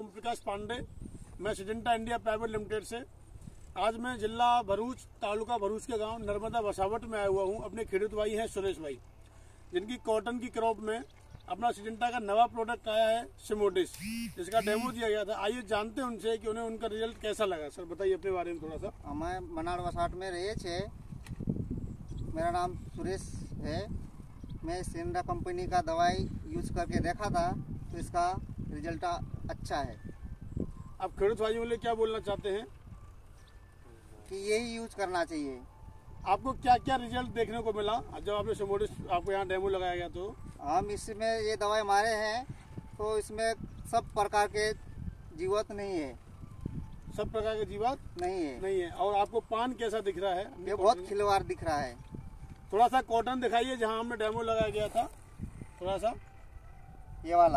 प्रकाश पांडे, मैं Syngenta India private limited से आज मैं जिला भरूच, तालुका भरूच के गांव नर्मदा बसावट में आया हुआ हूं। अपने खेडूत भाई हैं सुरेश भाई, जिनकी कॉटन की क्रॉप में अपना सिजेंटा का नवा प्रोडक्ट आया है सिमोडिस, जिसका डेमो दिया गया था। आइए जानते हैं उनसे कि उन्हें उनका रिजल्ट कैसा लगा। सर बताइए अपने बारे में थोड़ा सा। मैं मनाड़ बसावट में रहे छे। मेरा नाम सुरेश है। मैं सिजेंटा कंपनी का दवाई यूज करके देखा था तो इसका रिजल्ट अच्छा है। आप खेडूत भाइयों के लिए क्या बोलना चाहते हैं? कि यही यूज करना चाहिए। आपको क्या क्या रिजल्ट देखने को मिला जब आपने सिमोडिस आपको यहाँ डेमो लगाया गया? तो हम इसमें ये दवाई मारे हैं तो इसमें सब प्रकार के जीवात नहीं है। सब प्रकार के जीवात नहीं है। और आपको पान कैसा दिख रहा है? ये बहुत खिलवाड़ दिख रहा है। थोड़ा सा कॉटन दिखाइए जहाँ हमने डेमो लगाया गया था, थोड़ा सा ये वाला।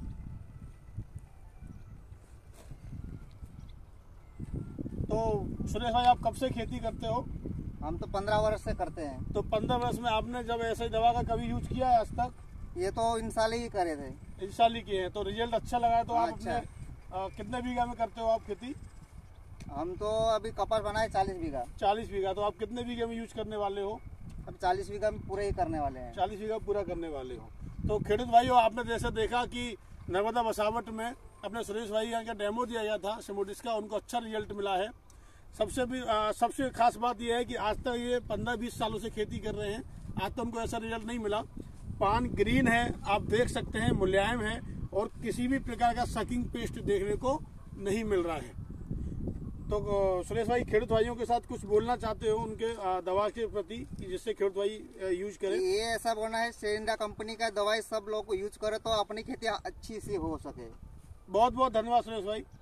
तो सुरेश भाई, आप कब से खेती करते हो? हम तो 15 वर्ष से करते हैं। तो 15 वर्ष में आपने जब ऐसे दवा का कभी यूज किया है आज तक? ये तो इन साल ही करे थे। इस साल ही किए हैं। तो रिजल्ट अच्छा लगा है। तो आप अच्छा। अपने कितने बीघा में करते हो आप खेती? हम तो अभी कपास बनाए 40 बीघा। 40 बीघा। तो आप कितने बीघे में यूज करने वाले हो? अब 40 बीघा में पूरे ही करने वाले हैं। 40 बीघा पूरा करने वाले हो। तो खेडूत भाइयों, आपने जैसे देखा कि नर्मदा बसावट में अपने सुरेश भाई यहाँ का डेमो दिया गया था सिमोडिस का, उनको अच्छा रिजल्ट मिला है। सबसे खास बात यह है कि आज तक ये 15-20 सालों से खेती कर रहे हैं, आज तक उनको ऐसा रिजल्ट नहीं मिला। पान ग्रीन है, आप देख सकते हैं, मुलायम है और किसी भी प्रकार का सकिंग पेस्ट देखने को नहीं मिल रहा है। तो सुरेश भाई, खेडूत भाइयों के साथ कुछ बोलना चाहते हो उनके दवा के प्रति, जिससे खेडूत भाई यूज करें? ये ऐसा बोलना है, सिजेंटा कंपनी का दवाई सब लोग यूज करे तो अपनी खेती अच्छी सी हो सके। बहुत बहुत धन्यवाद सुरेश भाई।